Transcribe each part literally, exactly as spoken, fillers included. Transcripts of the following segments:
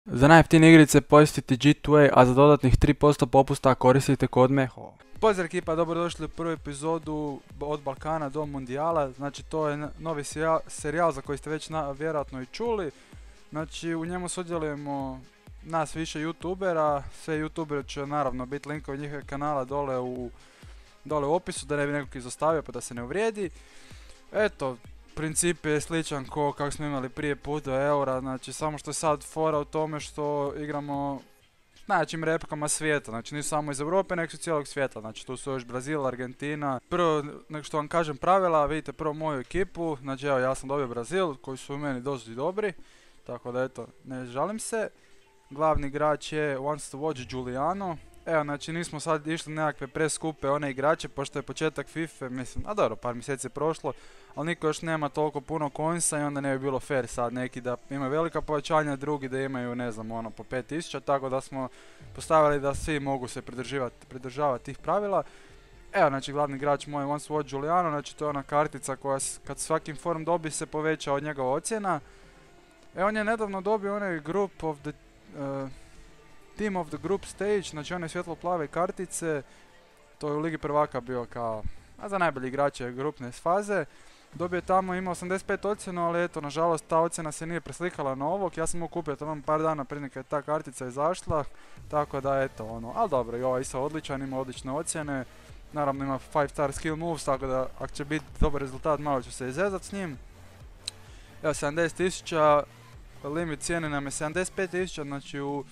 Za najjeftinije igrice posjetite G dva A, a za dodatnih tri posto popusta koristite kod Meho. Pozdrav ekipa, dobrodošli u prvu epizodu od Balkana do Mundijala. Znači to je novi serijal za koji ste već na, vjerojatno i čuli. Znači u njemu sudjelujemo nas više youtubera, sve youtubere će naravno biti linkovi njihovih kanala dole u, dole u opisu da ne bi nekog izostavio pa da se ne uvrijedi. Eto, princip je sličan ko kako smo imali prije put do eura, znači samo što je sad fora u tome što igramo s najjačim repkama svijeta, znači nisu samo iz Europe nego su cijelog svijeta, znači tu su još Brazil, Argentina. Prvo, nego što vam kažem pravila, vidite prvo moju ekipu, znači evo ja sam dobio Brazil koji su u meni dosta dobri, tako da eto, ne žalim se. Glavni igrač je Wants to Watch Giuliano. Evo, znači nismo sad išli nekakve preskupe one igrače, pošto je početak FIFA, mislim, a dobro, par mjeseci je prošlo, ali niko još nema toliko puno coinsa i onda ne bi bilo fair sad neki da imaju velika povećanja, drugi da imaju, ne znam, ono, po pet tisuća, tako da smo postavili da svi mogu se pridržavati tih pravila. Evo, znači glavni igrač moj Wants to Watch Giuliano, znači to je ona kartica koja kad svakim form dobi se poveća od njegova ocjena. Evo, on je nedavno dobio onaj Group of the... Uh, Team of the Group Stage, znači one svjetlo-plave kartice, to je u Ligi prvaka bio kao, a za najbolji igrače grupne faze. Dobio je tamo, ima osamdeset pet ocjenu, ali eto, nažalost ta ocjena se nije preslikala na ovog, ja sam mu kupio to vam par dana prije kad je ta kartica izašla, tako da eto ono, ali dobro, i ovaj isto odličan, ima odlične ocjene, naravno ima five star skill moves, tako da ako će biti dobar rezultat malo ću se izezat s njim. Evo, sedamdeset tisuća, limit cijene nam je sedamdeset pet tisuća, znači u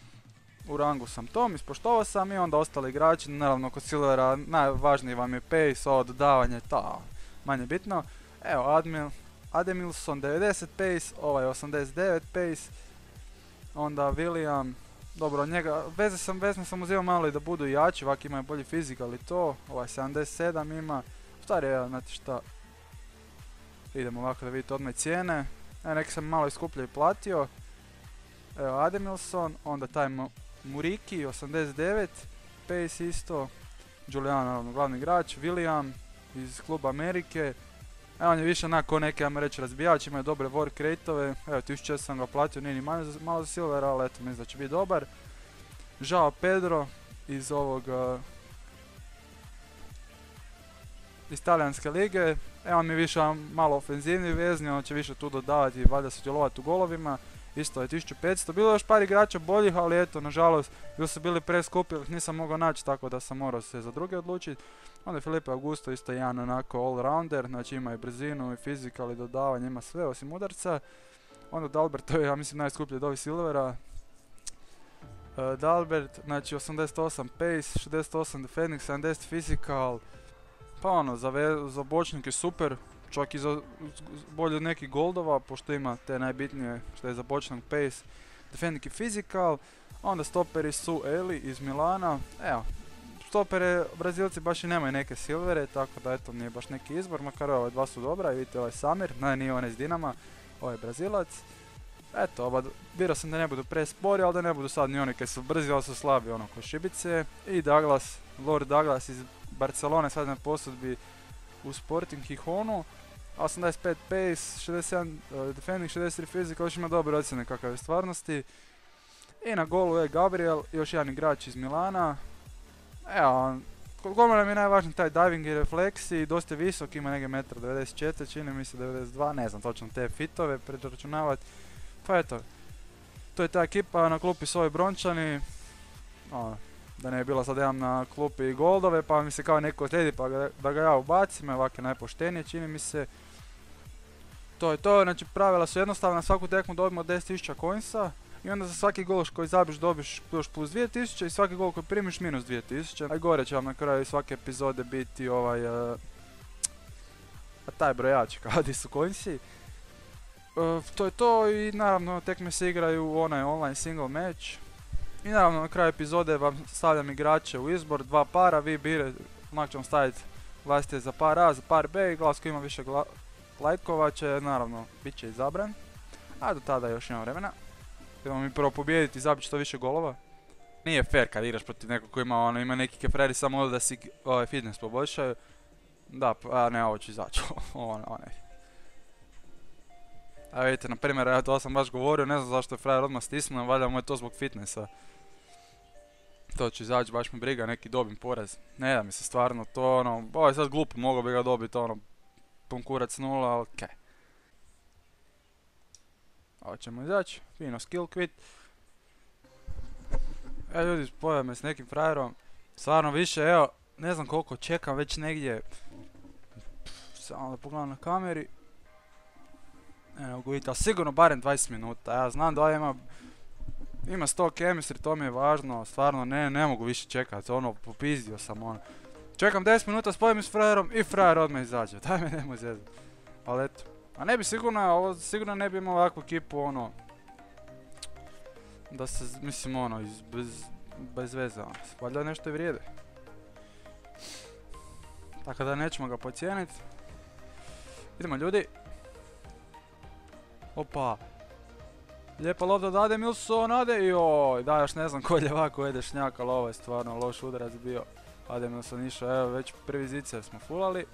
U rangu sam tom, ispoštovao sam i onda ostali igrači, naravno kod Silvera najvažniji vam je pace, ovo dodavanje, ta manje bitno. Evo, Admil, Ademilson devedeset pace, ovaj osamdeset devet pace, onda William, dobro njega, veze sam, vezne sam uzimao malo i da budu jači, ovak imaju bolji fizikal i to, ovaj sedamdeset sedam ima, stvari je, znate šta, idemo ovako da vidite odmah cijene, evo neki sam malo iskuplje i platio, evo Ademilson, onda taj Muriki, osamdeset devet, pace isto, Giuliano naravno glavni igrač, William iz kluba Amerike, evo on je više onako neki, ajmo reći, razbijač, imaju dobre work rate-ove, evo tisuću sam ga platio, nije ni malo za, malo za Silvera, ali eto, mislim da će biti dobar. Joao Pedro iz ovog, uh, iz talijanske lige, evo on mi je više malo ofenzivni vezni, on će više tu dodavati i valjda sudjelovati u golovima. Isto je tisuću petsto, bilo je još par igrača boljih, ali eto, nažalost, bili su bili preskupi, ih nisam mogao naći, tako da sam morao se za druge odlučiti. Onda je Filipe Augusto isto jedan onako all-rounder, znači ima i brzinu i fizikal i dodavanje, ima sve osim udarca. Onda Dalbert, to je ja mislim najskuplji od ovih Silvera. Uh, Dalbert, znači osamdeset osam pace, šezdeset osam defending, sedamdeset physical, pa ono, za, za bočnike super. Čak i za bolje od nekih goldova, pošto ima te najbitnije što je za bočnog pace, defending i physical. Onda stoperi su Eli iz Milana. Evo, stopere Brazilci baš i nemaju neke silvere, tako da eto nije baš neki izbor, makar ove dva su dobra. I vidite ovaj Samir, ne, nije onaj iz Dinama, ovaj je Brazilac. Eto, oba, birao sam da ne budu prespori, ali da ne budu sad ni oni koji su brzi, ali su slabi, ono ko šibice. I Douglas, Lord Douglas iz Barcelone, sad na posudbi u Sporting Gijonu, osamdeset pet pace, šezdeset sedam uh, defending, šezdeset tri physical, još ima dobre ocjene kakav je stvarnosti. I na golu je Gabriel, još jedan igrač iz Milana. Evo, kod golmana mi je najvažniji taj diving i refleksi, dosta je visok, ima neke jedan devedeset četiri m, čini mi se devedeset dva, ne znam točno te fitove preračunavati. Pa eto, to je ta ekipa, na klupi su ovi Brončani. O, da ne je bilo sad jedan na klupi i goldove, pa mi se kao neko odredi pa ga, da ga ja ubacim, ovak je najpoštenije čini mi se. To je to, znači pravila su jednostavna, na svaku tekmu dobimo deset tisuća coinsa i onda za svaki gol koji zabiš dobiš još plus dvije tisuće i svaki gol koji primiš minus dvije tisuće. A gore će vam na kraju svake epizode biti ovaj, uh, a taj brojač kao di su coinsi. Uh, to je to i naravno tekme se igraju onaj online single match. I naravno na kraju epizode vam stavljam igrače u izbor, dva para, vi bire, onak ćemo staviti glasite za par A, za par B i glas koji ima više lajkova će naravno bit će izabran. A do tada još ima vremena. Idemo mi prvo pobijediti i zabiti što više golova. Nije fair kad igraš protiv nekog koji ima ono, ima neki kefreri samo da si ovaj fitness poboljšaju. Da, a ne, ovo ću izaći, onaj. A vidite, na primjer, ja to sam baš govorio, ne znam zašto je frajer odmah stisnuo, valjda mu je to zbog fitnessa. To ću izaći, baš me briga, neki dobim poraz. Ne da mi se stvarno to ono, ovo je sad glupo, mogao bi ga dobiti ono, pun kurac nula, ali okej. Ovo ćemo izaći, fino skill quit. E ljudi, spojao me s nekim frajerom, stvarno više, evo, ne znam koliko čekam već negdje. Samo da pogledam na kameri. Ne mogu vidjeti, ali sigurno barem dvadeset minuta, ja znam da ima ima sto chemistry, to mi je važno, stvarno ne, ne mogu više čekati, ono, popizdio sam ono. Čekam deset minuta, spojim s frajerom i frajer odmah izađe, daj me nemoj zezati. Ali eto, a ne bi sigurno, ovo sigurno ne bi imao ovakvu ekipu, ono, da se, mislim ono, iz, bez, bez veze, ono, valjda nešto i vrijede. Tako da nećemo ga pocijeniti. Idemo ljudi. Opa. Lijepa lopta od Ademilson, Ade, joj, da još ne znam ko ljevak, ko je dešnjak, ali ovo je stvarno loš udarac bio. Ademilson išao, evo već prvi zicer smo fulali.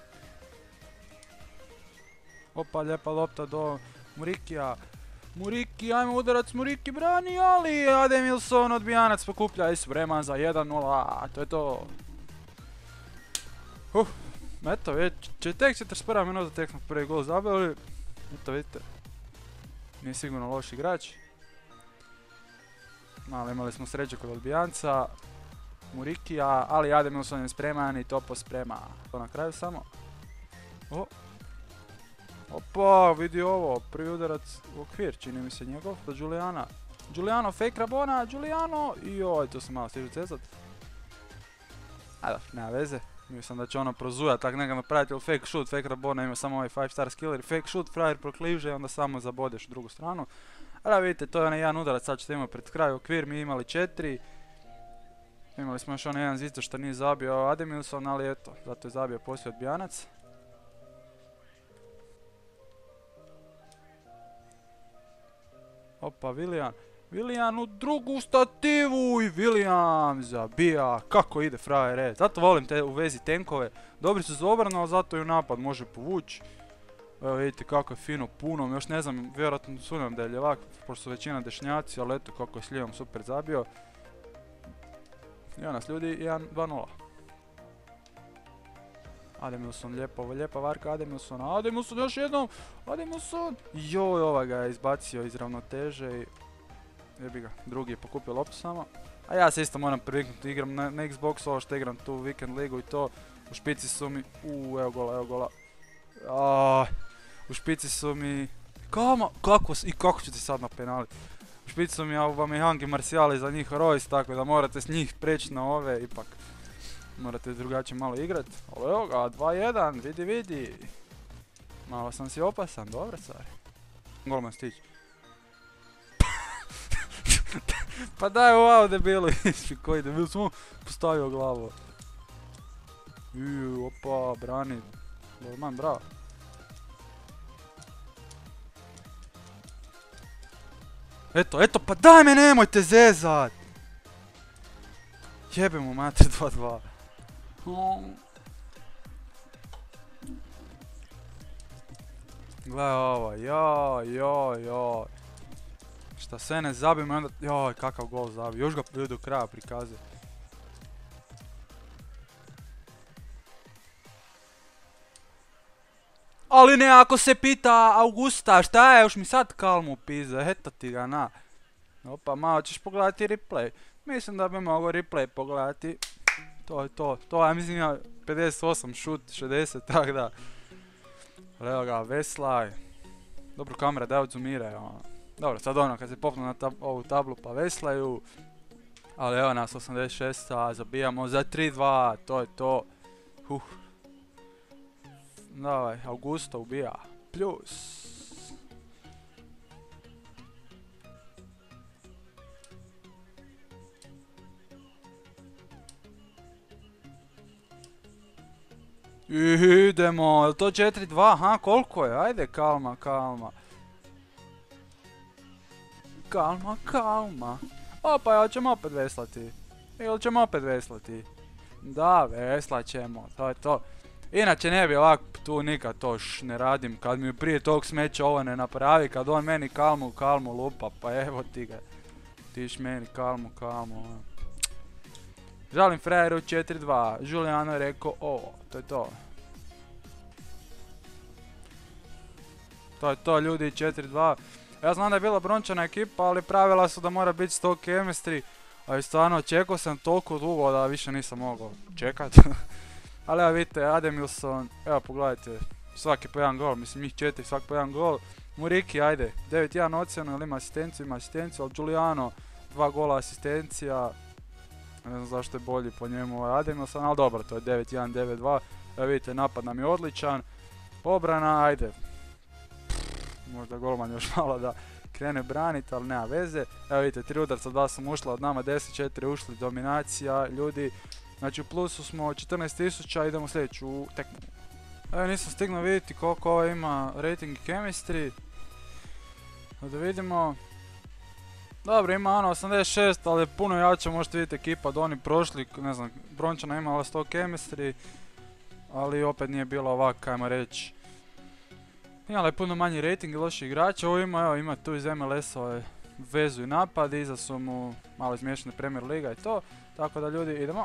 Opa, lijepa lopta do Murikija. Muriki, ajmo udarac, Muriki brani, ali Ademilson odbijanac pokuplja i spreman za jedan nula, to je to. Uh, eto, već, tek četrdeset prva minuta, tek smo prvi gol zabili. Eto, vidite. Nije sigurno loš igrač. Malo imali smo sreće kod odbijanca. Murikija, ali Ademilson je spreman i Topo sprema. To na kraju samo. O. Opa, vidi ovo, prvi udarac u okvir, čini mi se njegov, do Giuliana. Giuliano, fake Rabona, Giuliano, joj, to se malo stižu cezat. A da, nema veze. Mislim da će ono prozujat, tak nekada napraviti, ili fake shoot, fake Rabona ima samo ovaj five star skill, fake shoot, frajer prokliže i onda samo zabodeš u drugu stranu. A da vidite, to je onaj jedan udarac, sad ćete imati pred kraj okvir, mi imali četiri. Imali smo još onaj jedan zicer što nije zabio Ademilson, ali eto, zato je zabio poslije odbijanac. Opa, Willian. Willian u drugu stativu i William zabija. Kako ide frajer, e. Zato volim te u vezi tenkove. Dobri su za obranu, ali zato i u napad može povući. Evo vidite kako je fino punom. Još ne znam, vjerojatno sumnjam da je ljevak, pošto su većina dešnjaci, ali eto kako je s lijevom super zabio. I nas ljudi, jedan dva nula. Ademilson, lijepa, lijepa varka Ademilsona. Ademilson još jednom. Ademilson. Joj, ovaj ga je izbacio iz ravnoteže i... Jebi ga, drugi je pokupio loptu samo. A ja se isto moram priviknuti, igram na, na Xboxu, ovo što igram tu Weekend ligu i to. U špici su mi... Uuu, evo gola, evo gola. Aaaa, u špici su mi... Kamo, kako, i kako ću ti sad napenaliti? U špici su mi Aubameyang i Martial za njih Royce, tako da morate s njih preći na ove, ipak. Morate drugačije malo igrat. Ali evo ga, dva jedan, vidi vidi. Malo sam si opasan, dobro stvari. Golman stići. Pa daj wow debilu, ispi koji debil, smo postavio glavu. Iu, opa, brani. Golman, bravo. Eto, eto, pa daj me nemojte zezat! Jebe mu mater dva dva. Gledaj ovo, joj, joj, joj. Šta se ne zabijemo i onda, joj, kakav gol zabio, još ga do kraja prikazuje. Ali ne, ako se pita Augusta, šta je, još mi sad kalmu pizza, eto ti ga na. Opa, malo ćeš pogledati replay. Mislim da bi mogao replay pogledati. To je to, to ja mislim ja pedeset osam šut, šezdeset, tak da. Evo ga, Veslaj. Dobro, kamera da odzumiraj, ono. Dobro, sad ono, kad se popnu na tab ovu tablu pa veslaju. Ali evo nas osamdeset šest, zabijamo za tri dva, to je to. Huh. Davaj, Augusto ubija. Plus. Idemo, je to četiri dva, ha, koliko je? Ajde, kalma, kalma. Kalma, kalma. Opa, jel ćemo opet veslati? Ili ćemo opet veslati? Da, veslat ćemo, to je to. Inače ne bi ovak tu nikad to š ne radim, kad mi prije tog smeća ovo ne napravi, kad on meni kalmu, kalmu lupa, pa evo ti ga. Tiš meni kalmu, kalmu, ono. Žalim frajeru četiri dva, Juliano je rekao ovo, to je to. To je to ljudi, četiri dva. Ja znam da je bila brončana ekipa, ali pravila su da mora biti sto chemistry. A i stvarno čekao sam toliko dugo da više nisam mogao čekat. Ali evo vidite, Ademilson, evo pogledajte, svaki po jedan gol, mislim njih četiri, svaki po jedan gol. Muriki, ajde, devet jedan ocjenu, ili ima asistenciju, ima asistenciju, ali Giuliano, dva gola asistencija. Ne znam zašto je bolji po njemu ovaj Ademilson, ali dobro, to je devet jedan, devet dva. Evo vidite, napad nam je odličan. Obrana, ajde. Možda golman još malo da krene braniti, ali nema veze. Evo vidite, tri udarca, dva sam ušla, od nama deset četiri ušli, dominacija, ljudi. Znači u plusu smo četrnaest tisuća, idemo u sljedeću tekmu. Evo nisam stignuo vidjeti koliko ovo ima rating i chemistry. Da vidimo. Dobro, ima ono osamdeset šest, ali je puno jače, možete vidjeti ekipa da oni prošli, ne znam, brončana imala sto chemistry. Ali opet nije bilo ovako, ajmo reći. Imala je puno manji rating i loši igrači, ovo ima, evo, ima tu iz M L S-ove vezu i napad, iza su mu malo izmiješane Premier Liga i to, tako da ljudi idemo.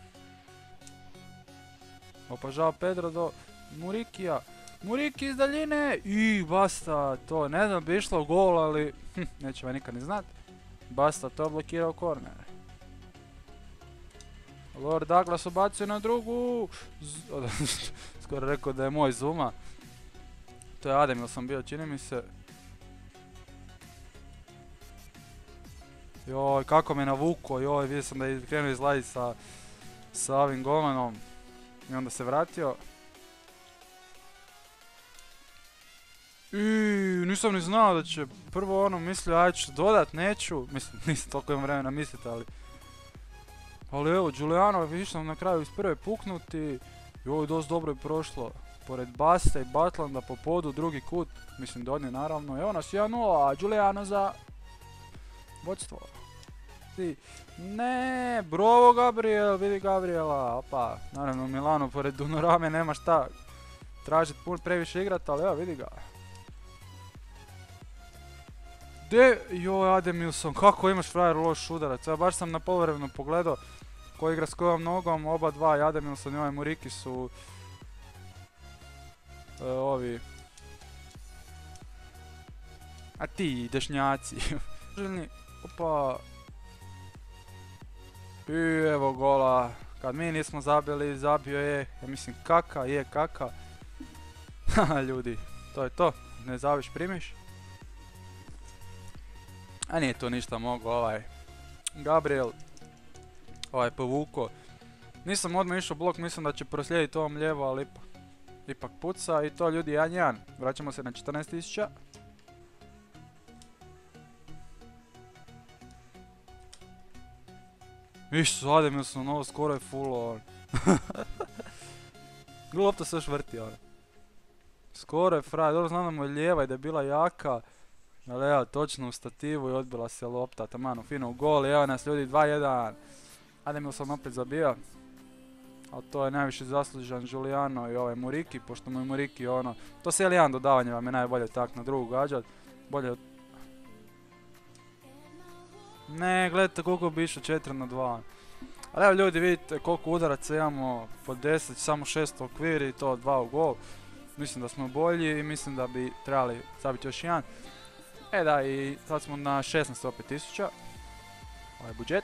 Opa, žao Pedro do Murikija, Muriki iz daljine i basta, to ne znam bi išlo u gol, ali hm, neće vam nikad ni znat. Basta to blokirao korner. Lord Douglas ubacio na drugu, skoro rekao da je moj Zuma. To je Ademilson bio, čini mi se. Joj, kako me navuko, joj, vidio sam da je krenuo izlaziti sa, sa ovim golmanom. I onda se vratio. I nisam ni znao da će prvo ono mislio, aj ću dodat, neću. Mislim, nisam toliko imam vremena misliti, ali... Ali evo, Giuliano je išao na kraju iz prve puknuti. Joj, dosta dobro je prošlo. Pored Basta i Batlanda po podu, drugi kut, mislim da odnije naravno. Evo nas jedan nula, a Giuliano za vodstvo. Ne, brovo Gabriel, vidi Gabriela, opa, naravno u Milanu pored Dunorame nema šta tražit pun previše igrat, ali evo vidi ga. De, joj Ademilson, kako imaš frajer loš udarac, ja baš sam na poluvremenu pogledao ko igra s kojom nogom, oba dva, i Ademilson i ovaj Muriki su e, ovi, a ti dešnjaci. Opa. I evo gola, kad mi nismo zabili, zabio je, ja mislim Kaka, je Kaka. Haha ljudi, to je to, ne zaviš primiš. A nije to ništa mogao ovaj Gabriel, ovaj povuko. Nisam odmah išao blok, mislim da će proslijediti ovom lijevo, ali ipak, ipak puca i to ljudi jedan jedan. Vraćamo se na četrnaest tisuća. Viš, Ademilson, ovo skoro je fullo. Lopta se još vrti, ono. Skoro je fraj, dobro znam da mu je lijeva i da je bila jaka. Ali evo, točno u stativu i odbila se lopta, tamano, fino u gol i evo nas ljudi dva jedan. Ademilson opet zabija. Ali to je najviše zaslužan Giuliano i ovaj Muriki, pošto mu je Muriki ono... To se jedan dodavanje vam je najbolje tak na drugu gađat. Bolje od... Ne, gledajte koliko bi išlo četiri na dva. Ali evo ljudi, vidite koliko udaraca imamo po deset, samo šest okvir i to dva u gol. Mislim da smo bolji i mislim da bi trebali zabiti još jedan. E da, i sad smo na šesnaest opet tisuća. Ovaj budžet.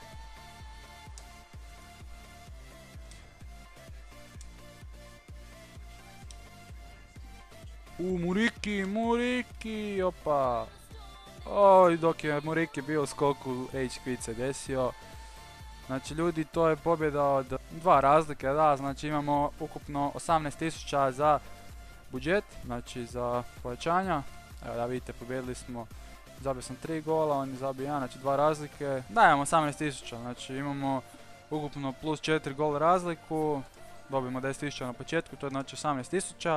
U, Muriki, Muriki, opa. Oj, dok je Muriki bio u skoku, H quit se desio. Znači ljudi, to je pobjeda od dva razlike, da, znači imamo ukupno osamnaest tisuća za budžet, znači za povećanja. Evo da vidite, pobjedili smo, zabio sam tri gola, on je zabio jedan, znači dva razlike. Da, imamo osamnaest tisuća, znači imamo ukupno plus četiri gol razliku, dobijemo deset tisuća na početku, to je znači osamnaest tisuća.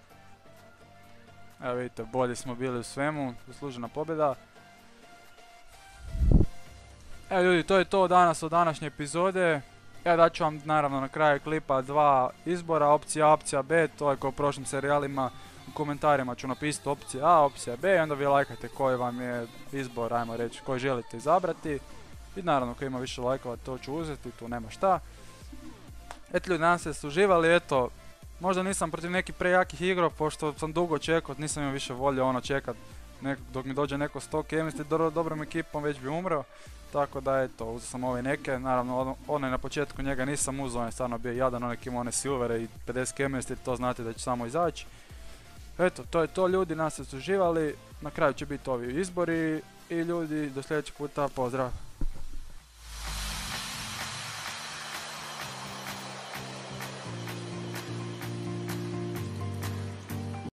Evo vidite, bolji smo bili u svemu, zaslužena pobjeda. Evo ljudi, to je to danas od današnje epizode. Ja daću vam naravno na kraju klipa dva izbora, opcija A, opcija B, to je kao u prošlim serijalima. U komentarima ću napisati opcija A, opcija B i onda vi lajkajte koji vam je izbor, ajmo reći, koji želite izabrati. I naravno koji ima više lajkova to ću uzeti, tu nema šta. Eto ljudi, nadam se da ste uživali, eto, možda nisam protiv nekih prejakih igra, pošto sam dugo čekao, nisam imao više volje ono čekat nek, dok mi dođe neko sto kemisti, dobro, dobrom ekipom već bi umro. Tako da eto, uzeo sam ove neke, naravno onaj na početku njega nisam uzeo, on je stvarno bio jadan, onak ima one silvere i pedeset kemisti, to znate da će samo izaći. Eto, to je to ljudi, nas ste uživali, na kraju će biti ovi izbori i ljudi, do sljedećeg puta, pozdrav!